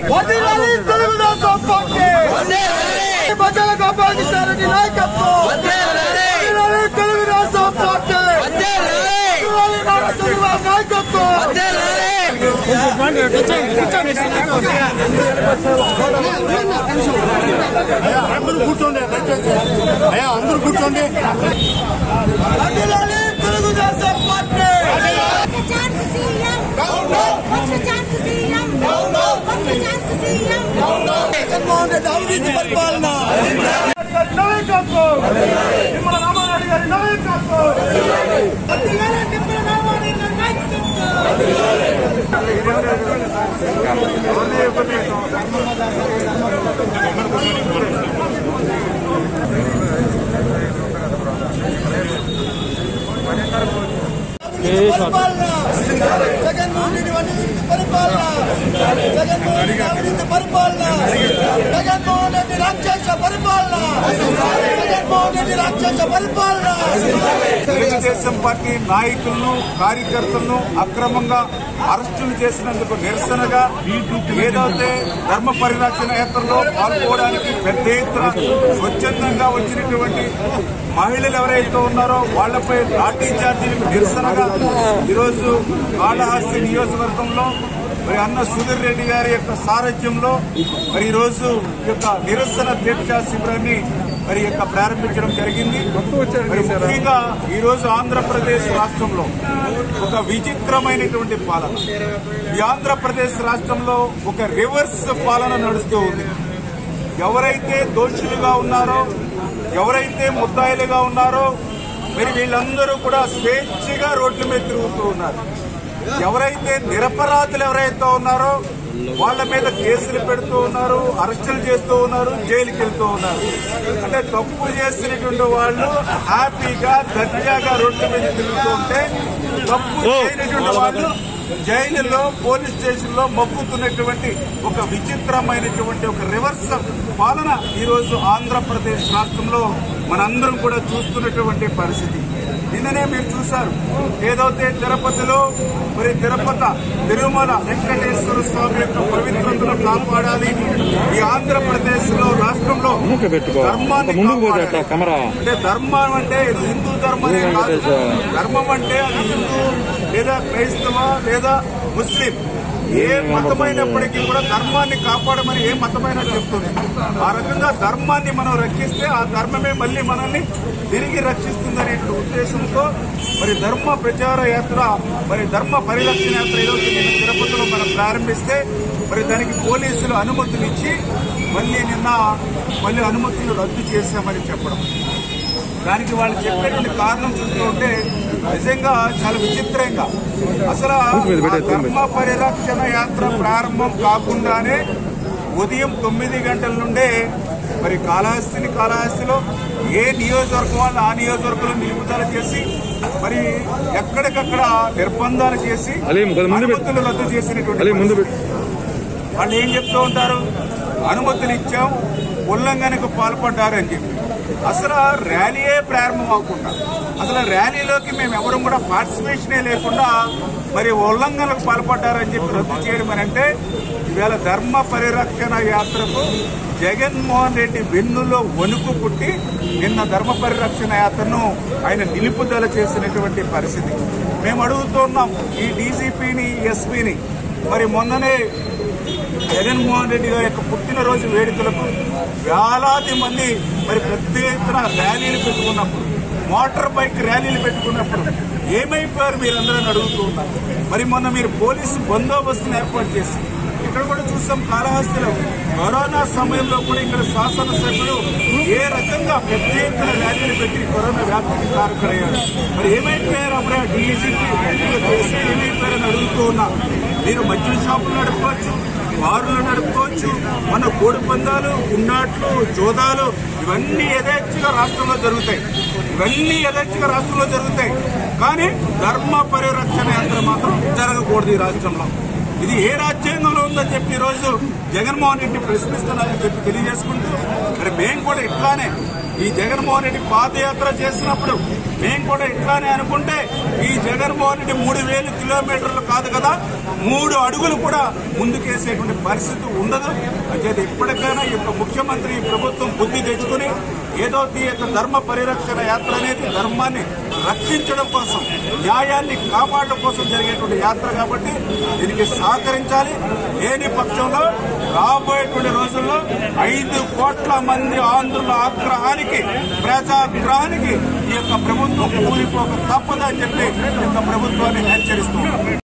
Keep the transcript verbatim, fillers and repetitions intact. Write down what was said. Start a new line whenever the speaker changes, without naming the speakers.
ప్రజల కాపాడిస్తారని నాయకత్వం తెలుగుదేశం పార్టీ నాయకత్వం. అందరూ కూర్చోండి అయ్యా, అందరూ కూర్చోండి. తెలుగుదేశం పార్టీ జగన్మోహన్ రెడ్డి అవినీతి పరిపాలన నాయకత్వం, నిమ్మల రామారెడ్డి గారి నాయకత్వం, నిమ్మల రామారెడ్డి గారి నాయకత్వం. జగన్మోహన్ రెడ్డి అవినీతి పరిపాలన, జగన్మోహన్ రెడ్డి అవినీతి పరిపాలన, జగన్మోహన్ రెడ్డి రాక్షస పరిపాలన, జగన్మోహన్ రెడ్డి రాక్షస పరిపాలన.
తెలుగుదేశం పార్టీ నాయకులను కార్యకర్తలను అక్రమంగా అరెస్టులు చేసినందుకు నిరసనగా ఏదైతే ధర్మ పరిరక్షణ యాత్రలో పాల్గొనడానికి పెద్ద ఎత్తున స్వచ్ఛందంగా వచ్చినటువంటి మహిళలు ఎవరైతే ఉన్నారో వాళ్లపై లాఠీ చార్జీలకు నిరసనగా ఈరోజు కాళహస్తి నియోజకవర్గంలో మరి అన్న సుధీర్ రెడ్డి గారి యొక్క సారథ్యంలో మరి ఈరోజు ఈ యొక్క నిరసన దీక్షా శిబిరాన్ని మరి యొక్క ప్రారంభించడం జరిగింది. మరి ముఖ్యంగా ఈరోజు ఆంధ్రప్రదేశ్ రాష్ట్రంలో ఒక విచిత్రమైనటువంటి పాలన, ఈ ఆంధ్రప్రదేశ్ రాష్ట్రంలో ఒక రివర్స్ పాలన నడుస్తూ ఉంది. ఎవరైతే దోషులుగా ఉన్నారో, ఎవరైతే ముద్దాయిలుగా ఉన్నారో మరి వీళ్ళందరూ కూడా స్వేచ్ఛగా రోడ్ల మీద తిరుగుతూ ఉన్నారు. ఎవరైతే నిరపరాధులు ఎవరైతే ఉన్నారో వాళ్ల మీద కేసులు పెడుతూ ఉన్నారు, అరెస్టులు చేస్తూ ఉన్నారు, జైలుకి వెళ్తూ ఉన్నారు. అంటే తప్పు చేసినటువంటి వాళ్ళు హ్యాపీగా దర్జాగా రోడ్ల మీద తిరుగుతూ ఉంటే, తప్పు చేయనటువంటి వాళ్ళు జైలులో పోలీస్ స్టేషన్ లో మొక్కుతున్నటువంటి ఒక విచిత్రమైనటువంటి ఒక రివర్స్ పాలన ఈరోజు ఆంధ్రప్రదేశ్ రాష్ట్రంలో మనందరం కూడా చూస్తున్నటువంటి పరిస్థితి. నిన్ననే మీరు చూశారు, ఏదైతే తిరుపతిలో మరి తిరుపతి తిరుమల వెంకటేశ్వర స్వామి యొక్క పవిత్రతను కాపాడాలి, ఈ ఆంధ్రప్రదేశ్ లో రాష్ట్రంలో ధర్మాన్ని అంటే ధర్మం అంటే హిందూ ధర్మమే కాదు, ధర్మం అంటే అది హిందూ లేదా క్రైస్తవ లేదా ముస్లిం ఏ మతమైనప్పటికీ కూడా ధర్మాన్ని కాపాడమని ఏ మతమైనా చెప్తుంది. ఆ రకంగా ధర్మాన్ని మనం రక్షిస్తే ఆ ధర్మమే మళ్లీ మనల్ని తిరిగి రక్షిస్తుందనే ఉద్దేశంతో మరి ధర్మ ప్రచార యాత్ర మరి ధర్మ పరిరక్షణ యాత్ర ఈరోజు నిన్న తిరుపతిలో మనం ప్రారంభిస్తే మరి దానికి పోలీసులు అనుమతులు ఇచ్చి మళ్లీ నిన్న మళ్లీ అనుమతులు రద్దు చేశామని చెప్పడం, దానికి వాళ్ళు చెప్పేటువంటి కారణం చూస్తూ ఉంటే నిజంగా చాలా విచిత్రంగా, అసలు ధర్మ పరిరక్షణ యాత్ర ప్రారంభం కాకుండానే ఉదయం తొమ్మిది గంటల నుండే మరి కాళహస్తిని కాళహస్తిలో ఏ నియోజకవర్గం వాళ్ళు ఆ నియోజకవర్గంలో నిలుపుదల చేసి మరి ఎక్కడికక్కడ నిర్బంధాలు చేసి అనుమతులు రద్దు చేసినటువంటి వాళ్ళు ఏం చెప్తూ ఉంటారు, అనుమతులు ఇచ్చాం ఉల్లంఘనకు పాల్పడ్డారని చెప్పి. అసలు ర్యాలీయే ప్రారంభం అవ్వకుండా, అసలు ర్యాలీలోకి మేము ఎవరు కూడా పార్టిసిపేషనే లేకుండా మరి ఉల్లంఘనలకు పాల్పడ్డారని చెప్పి రద్దు చేయడం అని అంటే, ఇవాళ ధర్మ పరిరక్షణ యాత్రకు జగన్మోహన్ రెడ్డి వెన్నులో వణుకు పుట్టి నిన్న ధర్మ పరిరక్షణ యాత్రను ఆయన నిలుపుదల చేసినటువంటి పరిస్థితి. మేము అడుగుతున్నాం ఈ డీజీపీని ఎస్పీని, మరి మొన్ననే జగన్మోహన్ రెడ్డి గారి యొక్క పుట్టినరోజు వేడుకలకు వేలాది మంది మరి పెద్ద ఎత్తున ర్యాలీలు పెట్టుకున్నప్పుడు, మోటార్ బైక్ ర్యాలీలు పెట్టుకున్నప్పుడు ఏమైపోయారు మీరందరూ అడుగుతూ ఉన్నారు. మరి మొన్న మీరు పోలీసు బందోబస్తును ఏర్పాటు చేసి ఇక్కడ కూడా చూస్తాం, కాళహస్తిలో కరోనా సమయంలో కూడా ఇక్కడ శాసనసభ్యులు ఏ రకంగా పెద్ద ఎత్తున ర్యాలీలు పెట్టి కరోనా వ్యాప్తికి కారకులయ్యారు. మరి ఏమైపోయారు అప్పుడే డీజీపీ చేసి ఏమైపోయారని అడుగుతూ ఉన్నా. మీరు మద్యం షాపులు నడుపుకోవచ్చు, బారులు నడుపుకోవచ్చు, మన కోడి పందాలు, ఉన్నాట్లు, జోదాలు ఇవన్నీ యథేచ్ఛగా రాష్ట్రంలో జరుగుతాయి, ఇవన్నీ యథేచ్ఛగా రాష్ట్రంలో జరుగుతాయి. కానీ ధర్మ పరిరక్షణ యాత్ర మాత్రం జరగకూడదు ఈ రాష్ట్రంలో. ఇది ఏ రాజ్యాంగంలో ఉందని చెప్పి ఈరోజు జగన్మోహన్ రెడ్డి ప్రశ్నిస్తున్నారని చెప్పి తెలియజేసుకుంటూ మరి మేము కూడా ఇట్లానే ఈ జగన్మోహన్ రెడ్డి పాదయాత్ర చేసినప్పుడు మేము కూడా ఇట్లానే అనుకుంటే ఈ జగన్మోహన్ రెడ్డి మూడు వేలు కిలోమీటర్లు కాదు కదా, మూడు అడుగులు కూడా ముందుకేసేటువంటి పరిస్థితి ఉండదు. అంటే ఇప్పటికైనా ఈ యొక్క ముఖ్యమంత్రి ప్రభుత్వం బుద్ధి తెచ్చుకుని ఏదో ఈ యొక్క ధర్మ పరిరక్షణ యాత్ర అనేది ధర్మాన్ని రక్షించడం కోసం, న్యాయాన్ని కాపాడడం కోసం జరిగేటువంటి యాత్ర కాబట్టి దీనికి సహకరించాలి. లేని పక్షంలో రాబోయేటువంటి రోజుల్లో ఐదు కోట్ల మంది ఆంధ్రుల ఆగ్రహానికి, ప్రజాగ్రహానికి ఈ యొక్క ప్రభుత్వం కూలిపోక తప్పదని చెప్పి ఈ యొక్క ప్రభుత్వాన్ని హెచ్చరిస్తుంది.